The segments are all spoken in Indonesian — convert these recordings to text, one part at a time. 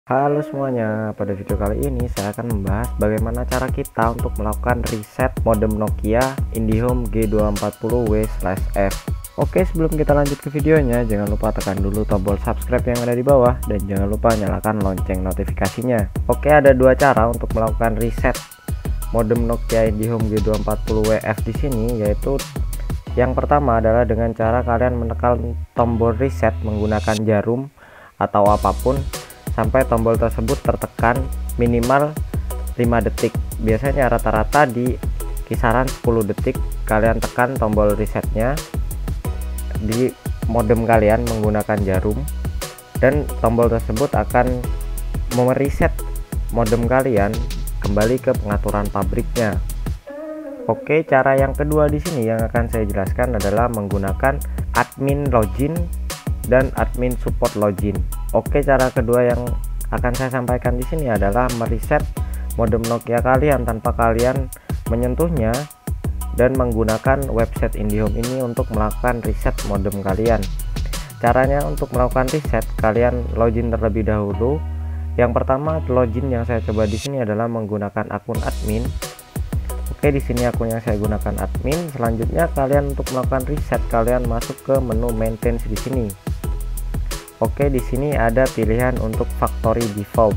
Halo semuanya, pada video kali ini saya akan membahas bagaimana cara kita untuk melakukan reset modem Nokia IndiHome G240W/F. Oke, sebelum kita lanjut ke videonya, jangan lupa tekan dulu tombol subscribe yang ada di bawah dan jangan lupa nyalakan lonceng notifikasinya. Oke, ada dua cara untuk melakukan reset modem Nokia IndiHome G240W/F di sini, yaitu yang pertama adalah dengan cara kalian menekan tombol reset menggunakan jarum atau apapun sampai tombol tersebut tertekan minimal 5 detik. Biasanya rata-rata di kisaran 10 detik kalian tekan tombol resetnya di modem kalian menggunakan jarum, dan tombol tersebut akan mereset modem kalian kembali ke pengaturan pabriknya. Oke, cara yang kedua di sini yang akan saya jelaskan adalah menggunakan admin login dan admin support login. Oke, cara kedua yang akan saya sampaikan di sini adalah mereset modem Nokia kalian tanpa kalian menyentuhnya dan menggunakan website IndiHome ini untuk melakukan reset modem kalian. Caranya untuk melakukan reset, kalian login terlebih dahulu. Yang pertama login yang saya coba di sini adalah menggunakan akun admin. Oke, di sini akun yang saya gunakan admin. Selanjutnya kalian untuk melakukan reset, kalian masuk ke menu maintenance di sini. Oke, di sini ada pilihan untuk factory default.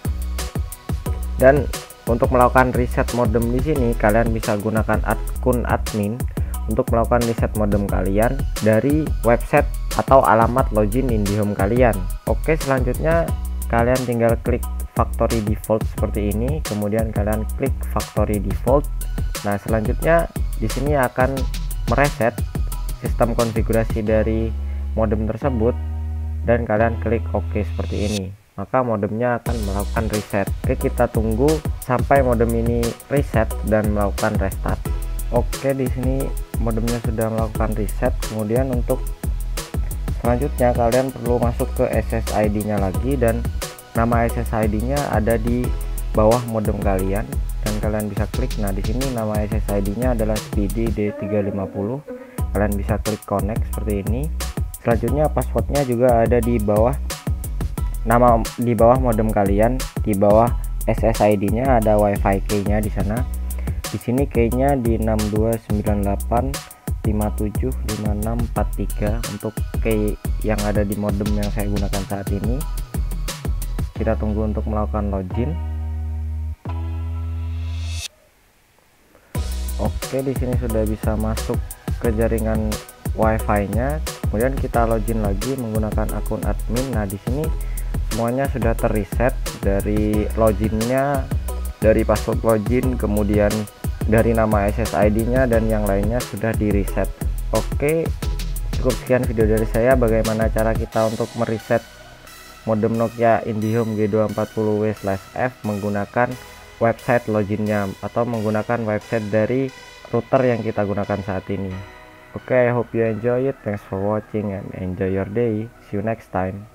Dan untuk melakukan reset modem di sini kalian bisa gunakan akun admin untuk melakukan reset modem kalian dari website atau alamat login IndiHome kalian. Oke, selanjutnya kalian tinggal klik factory default seperti ini, kemudian kalian klik factory default. Nah, selanjutnya di sini akan mereset sistem konfigurasi dari modem tersebut dan kalian klik OK seperti ini, maka modemnya akan melakukan reset. Oke, kita tunggu sampai modem ini reset dan melakukan restart. Oke, di sini modemnya sudah melakukan reset. Kemudian untuk selanjutnya kalian perlu masuk ke SSID-nya lagi, dan nama SSID-nya ada di bawah modem kalian dan kalian bisa klik. Nah, di sini nama SSID-nya adalah Speedy D350. Kalian bisa klik connect seperti ini. Selanjutnya passwordnya juga ada di bawah di bawah modem kalian, di bawah SSID-nya ada WiFi key-nya di sana. Di sini key-nya di 6298575643 untuk key yang ada di modem yang saya gunakan saat ini. Kita tunggu untuk melakukan login. Oke, di sini sudah bisa masuk ke jaringan WiFi-nya. Kemudian kita login lagi menggunakan akun admin. Nah, di sini semuanya sudah terreset, dari loginnya, dari password login, kemudian dari nama SSID-nya dan yang lainnya sudah di reset. Oke, cukup sekian video dari saya bagaimana cara kita untuk mereset modem Nokia IndiHome G240W/F menggunakan website loginnya atau menggunakan website dari router yang kita gunakan saat ini. Okay, I hope you enjoy it. Thanks for watching and enjoy your day. See you next time.